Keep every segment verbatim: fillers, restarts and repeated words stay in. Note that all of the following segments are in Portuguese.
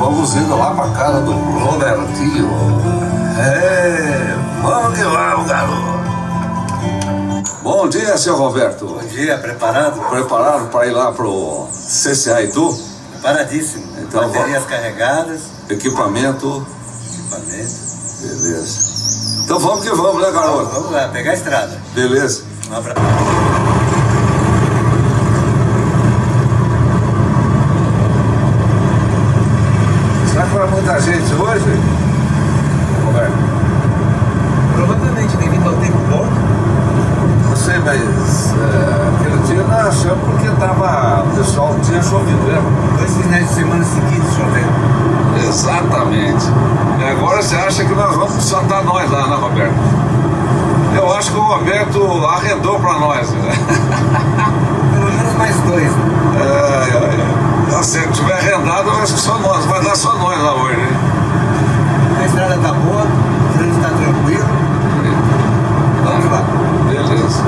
Vamos indo lá pra casa do Robertinho. É, vamos que vamos, garoto. Bom dia, seu Roberto. Bom dia, preparado? Preparado para ir lá pro C C A Itu? Preparadíssimo. Então, baterias vamos... carregadas. Equipamento. Equipamento. Beleza. Então vamos que vamos, né, garoto? Vamos, vamos lá, pegar a estrada. Beleza. Um abraço. Será que vai muita gente hoje, Roberto? Provavelmente, devido ao tempo bom. Não sei, mas é, aquele dia nós achamos porque tava, o pessoal tinha chovido, lembra? Dois finais de semana seguidos chovendo. Exatamente. E agora você acha que nós vamos só estar nós lá, né, Roberto? Eu acho que o Roberto arrendou pra nós, né? Pelo menos mais dois. É, é, é. Se tiver arrendado, eu acho que só nós, vai dar só nós lá hoje, né? A estrada tá boa, o trânsito tá tranquilo. Vamos lá. Beleza.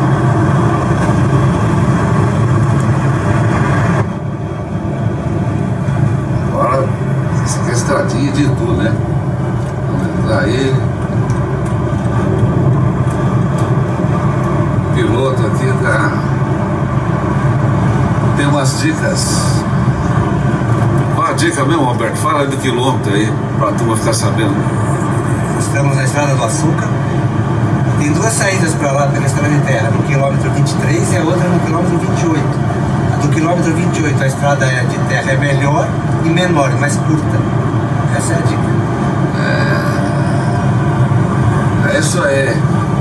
Agora, essa aqui é a estradinha de Itu, né? Vamos entrar aí. O piloto aqui tá... tem umas dicas. Qual a dica mesmo, Roberto? Fala aí do quilômetro aí, pra turma ficar sabendo. Estamos na estrada do Açúcar. Tem duas saídas para lá pela estrada de terra, no quilômetro vinte e três e a outra no quilômetro vinte e oito. A do quilômetro vinte e oito, a estrada de terra é melhor e menor, mais curta. Essa é a dica. É, é isso aí.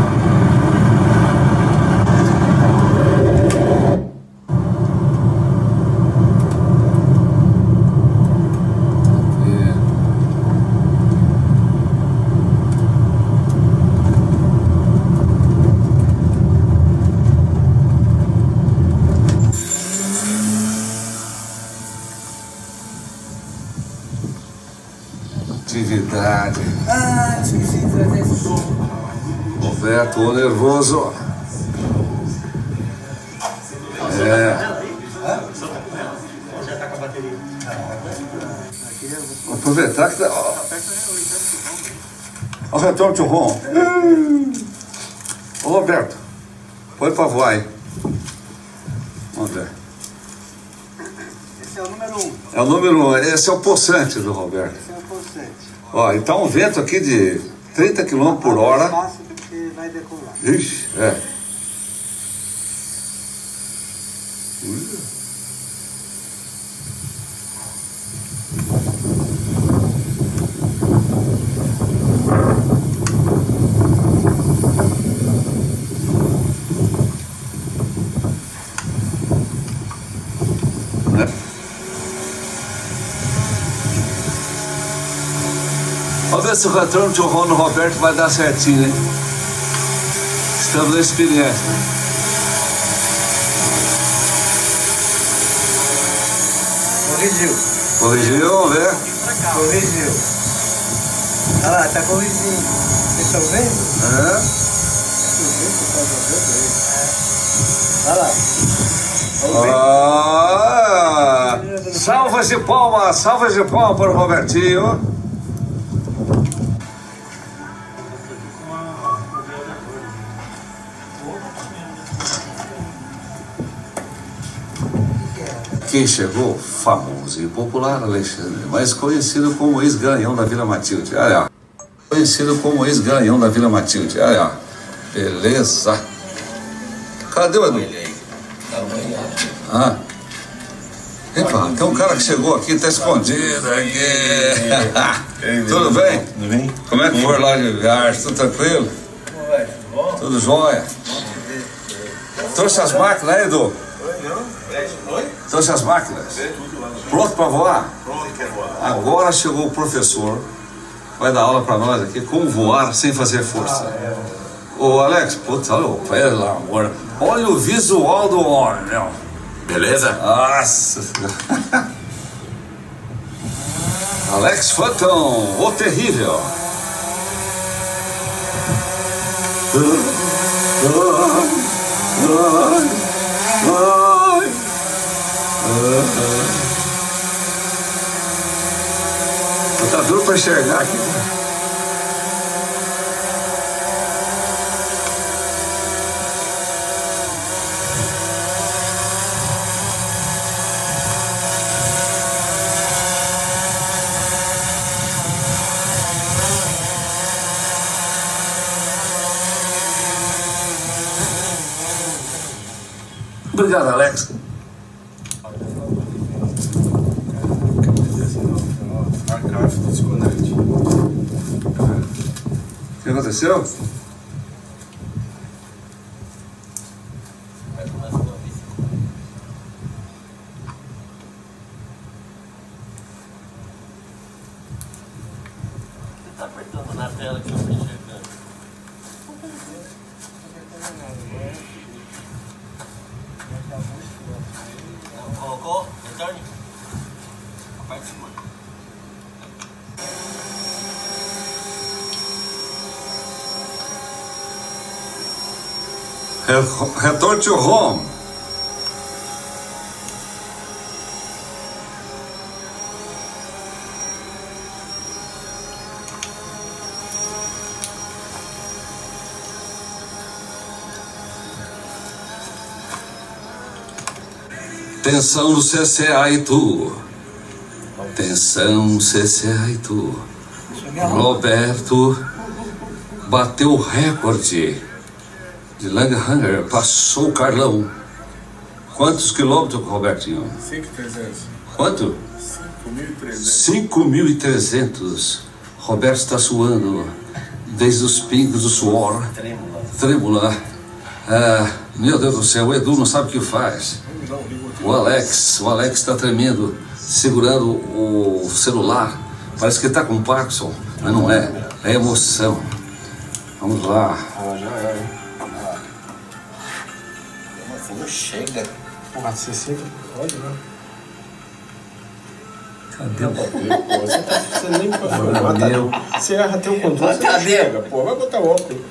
Atividade. Ah, esqueci de trazer esse som. Roberto, ô nervoso. É. Já tá com a bateria. Vou aproveitar que tá. Ó, ó o retorno de rom. Ô Roberto, põe pra voar aí. Vamos ver. Esse é o número um. É o número um, esse é o possante do Roberto. Esse é o possante. Ó, e tá um vento aqui de trinta quilômetros por hora. É fácil porque vai decolar. Ixi, é. Vamos ver se o retorno de rom no Roberto vai dar certinho, hein? Estamos na experiência. Corrigiu. Corrigiu, vamos ver. Corrigiu. Olha lá, tá corrigindo. Vocês estão vendo? É. Olha lá. Ah, salvas de palmas, salvas de palmas para o Robertinho. Quem chegou? Famoso e popular Alexandre, mais conhecido como ex-garanhão da Vila Matilde. Olha, conhecido como ex-garanhão da Vila Matilde. Olha, beleza. Cadê o Edu? Ah. Epa, tem um cara que chegou aqui, tá escondido aqui. Tudo bem? Tudo bem? Como é que foi lá de viagem? Tudo tranquilo? Tudo jóia? Trouxe as máquinas aí, Edu? Trouxe as máquinas? Pronto para voar? Pronto para voar. Agora chegou o professor, vai dar aula para nós aqui, como voar sem fazer força. Ô Alex, putz, olha, pelo amor, olha o visual do homem, meu. Beleza? Nossa. Alex Phantom, o terrível. tá duro pra enxergar aqui. Obrigado, Alex. O que aconteceu? Tá apertando na tela que eu tô enxergando. Colocou? Retorne? A parte de cima. Return to home. Tensão no C C A e tu. Tensão C C A e tu. Roberto bateu o recorde de Langhanger, passou o Carlão. Quantos quilômetros, Robertinho? cinco mil e trezentos. Quanto? cinco mil e trezentos. cinco mil e trezentos. Roberto está suando desde os pingos do suor. Trêmula. Trêmula. Ah, meu Deus do céu, o Edu não sabe o que faz. O Alex, o Alex está tremendo, segurando o celular. Parece que está com Parkinson, mas não é. É emoção. Vamos lá. Ah, já é. Assim não chega. Porra, você sempre pode, né? Cadê o... Pô, você, tá, você nem pode filmar, meu. tá? Você erra até o controle, você Cadê? chega, pô. Vai botar o óculos.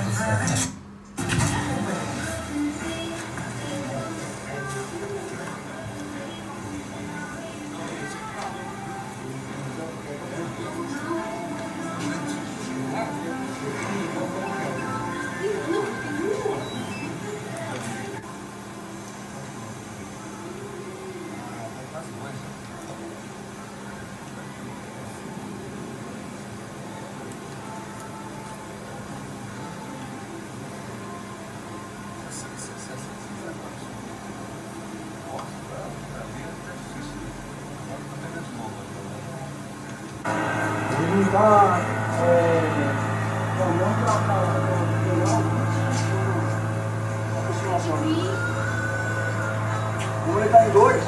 Ele está olhando para cá, como ele está em dois.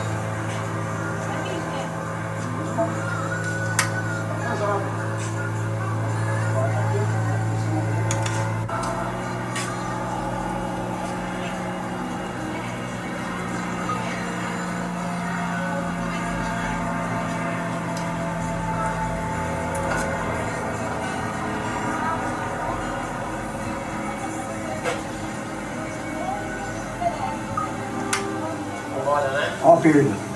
Agora, né? Olha a perda.